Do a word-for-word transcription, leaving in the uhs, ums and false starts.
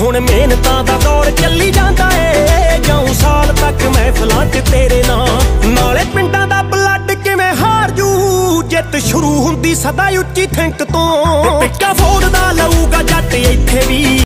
ਹੁਣ ਮਿਹਨਤਾਂ ਦਾ ਦੌਰ ਚੱਲੀ ਜਾਂਦਾ ਏ, ਜਾਉ ਸਾਲ ਤੱਕ ਮਹਿਫਲਾਂ 'ਚ ਤੇਰੇ ਨਾਂ। ਨਾਲੇ ਪਿੰਡਾਂ ਦਾ ਬਲੱਡ ਕਿਵੇਂ ਹਾਰ ਜੂ, ਜਿੱਤ ਸ਼ੁਰੂ ਹੁੰਦੀ ਸਦਾ ਉੱਚੀ ਥਿੰਕ ਤੋਂ। ਟਿੱਕਾ ਫੋੜਦਾ ਲਊਗਾ ਜੱਟ ਇੱਥੇ ਵੀ।